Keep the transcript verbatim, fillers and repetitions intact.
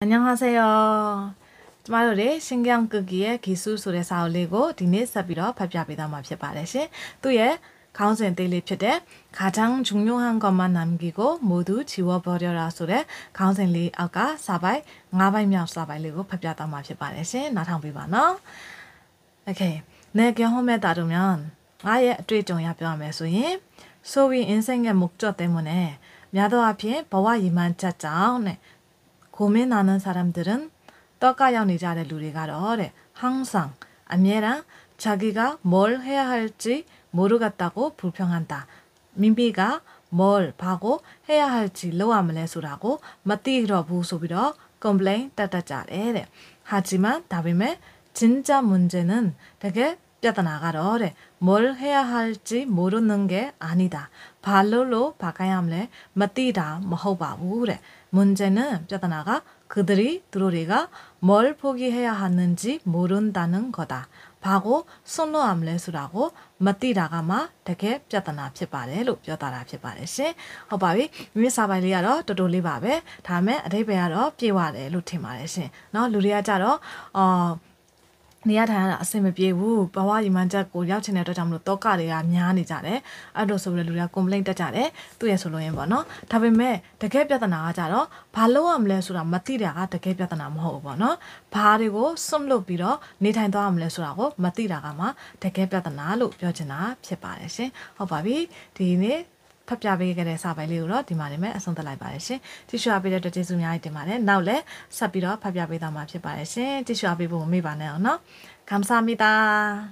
안녕하세요. ကျမတို့ 신경 끄기의 기술 소리 사올리고 디네 사비로 발표하다 마피아 바레시 또예 가운데 데일리 피데 가장 중요한 것만 남기고 모두 지워버려라 소리 가운데 리 아까 사바이 나바이 명 사바이리고 발표하다 마피아 바레시 나타보이바너 오케이 내 경험에 따르면 아예 뚜이종야 표하면서인 소위 인생의 목적 때문에 야도 앞에 버와 이만 짜짱 고민하는 사람들은 떡가영이 자를 누리가래 항상 아니랑 자기가 뭘 해야 할지 모르겠다고 불평한다. 민비가 뭘 하고 해야 할지 로아물레수라고 맞디로 부소비로 컴플레인 따따짜래. 하지만 다음에 진짜 문제는 되게 뼈다나가래. 뭘 해야 할지 모르는 게 아니다. 발로로 바꿔야 함래 맞디다 뭐호바부래. 문제는 뼈다나가 그들이 들어리가 뭘 포기해야 하는지 모른다는 거다. 바고 손로 암레수라고 맞디다가마 되게 뼈다나 피바래로 뼈다라 피바래시. 허바위 미사발리야로 도돌리바베 다음에 아데베야로 피와래로 티마래시. 너 루리야자로 어 니야타나 아세메 비에부 바와 이만자 고ရောက်ချင်တဲ့အတွက်ကြောင့်မလို့တောကတွေကများနေကြတယ်အဲ့လိုဆိုပြီးလူတွေက complaint တက်ကြတယ်သူရဲ့ဆိုလို့ရင်ပေါ့နော်ဒါပေမဲ့တကယ်ပြဿနာကကြတော့ဘာလို့ရမလဲဆိုတာမသိတာကတကယ်ပြဿနာမဟုတ်ဘူးပေါ့နော်ဘာတွေကိုစွန့်လွတ်ပြီးတော့နေထိုင်သွားရမလဲဆိုတာကိုမသိတာကမှတကယ်ပြဿနာလို့ပြောချင်တာဖြစ်ပါတယ်ရှင်ဟုတ်ပါပြီဒီနေ့ဖတ်ပြပေးခဲ့တဲ့စာပိုင်လေးကိုတော့ဒီမှာနေမဲ့အဆုံးသတ်လိုက်ပါတယ်ရှင်ကြည့်ရှုအားပေးတဲ့အတွက်ကျေးဇူးအများကြီးတင်ပါတယ်နောက်လည်းဆက်ပြီးတော့ဖတ်ပြပေးသွားမှာဖြစ်ပါတယ်ရှင်ကြည့်ရှုအားပေးဖို့မမေ့ပါနဲ့အောင်နော်감사합니다